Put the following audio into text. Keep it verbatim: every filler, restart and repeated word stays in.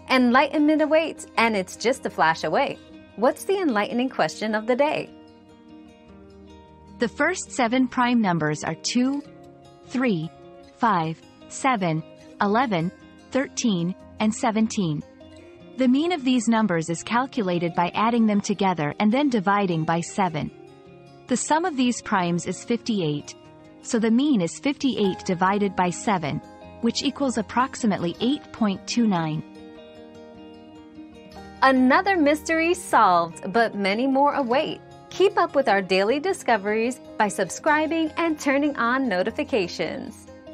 Enlightenment awaits, and it's just a flash away. What's the enlightening question of the day? The first seven prime numbers are two, three, five, seven, eleven, thirteen, and seventeen. The mean of these numbers is calculated by adding them together and then dividing by seven. The sum of these primes is fifty-eight, so the mean is fifty-eight divided by seven, which equals approximately eight point two nine. Another mystery solved, but many more await. Keep up with our daily discoveries by subscribing and turning on notifications.